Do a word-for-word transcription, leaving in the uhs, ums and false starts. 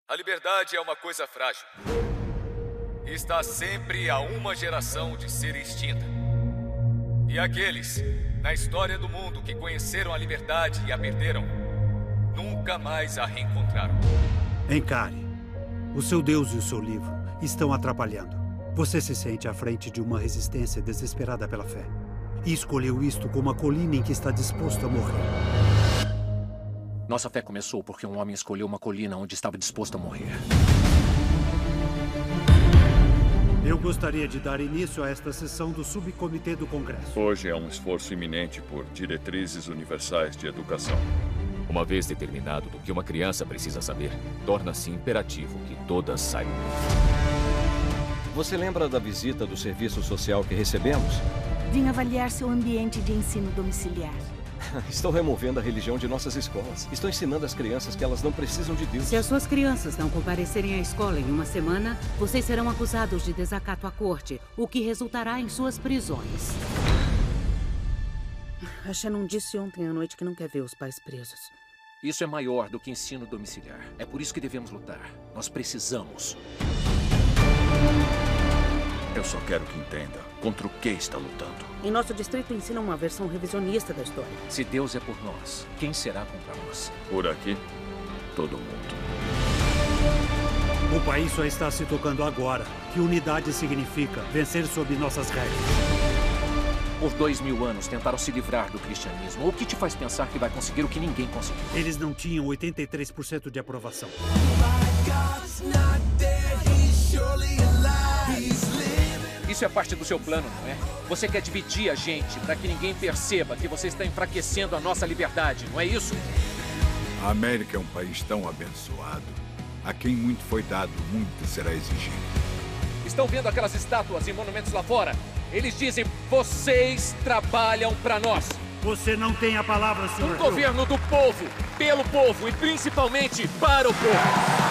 A liberdade é uma coisa frágil. E está sempre a uma geração de ser extinta. E aqueles, na história do mundo, que conheceram a liberdade e a perderam, nunca mais a reencontraram. Encare. O seu Deus e o seu livro estão atrapalhando. Você se sente à frente de uma resistência desesperada pela fé. E escolheu isto como a colina em que está disposto a morrer. Nossa fé começou porque um homem escolheu uma colina onde estava disposto a morrer. Eu gostaria de dar início a esta sessão do Subcomitê do Congresso. Hoje é um esforço iminente por diretrizes universais de educação. Uma vez determinado do que uma criança precisa saber, torna-se imperativo que todas saibam. Você lembra da visita do serviço social que recebemos? Vim avaliar seu ambiente de ensino domiciliar. Estou removendo a religião de nossas escolas. Estou ensinando às crianças que elas não precisam de Deus. Se as suas crianças não comparecerem à escola em uma semana, vocês serão acusados de desacato à corte, o que resultará em suas prisões. A Shannon disse ontem à noite que não quer ver os pais presos. Isso é maior do que ensino domiciliar. É por isso que devemos lutar. Nós precisamos. Eu só quero que entenda contra o que está lutando. Em nosso distrito ensina uma versão revisionista da história. Se Deus é por nós, quem será contra nós? Por aqui, todo mundo. O país só está se tocando agora que unidade significa vencer sob nossas regras. Por dois mil anos tentaram se livrar do cristianismo. O que te faz pensar que vai conseguir o que ninguém conseguiu? Eles não tinham oitenta e três por cento de aprovação. Isso é parte do seu plano, não é? Você quer dividir a gente para que ninguém perceba que você está enfraquecendo a nossa liberdade, não é isso? A América é um país tão abençoado. A quem muito foi dado, muito será exigido. Estão vendo aquelas estátuas e monumentos lá fora? Eles dizem, vocês trabalham para nós. Você não tem a palavra, senhor. Um governo do povo, pelo povo e principalmente para o povo.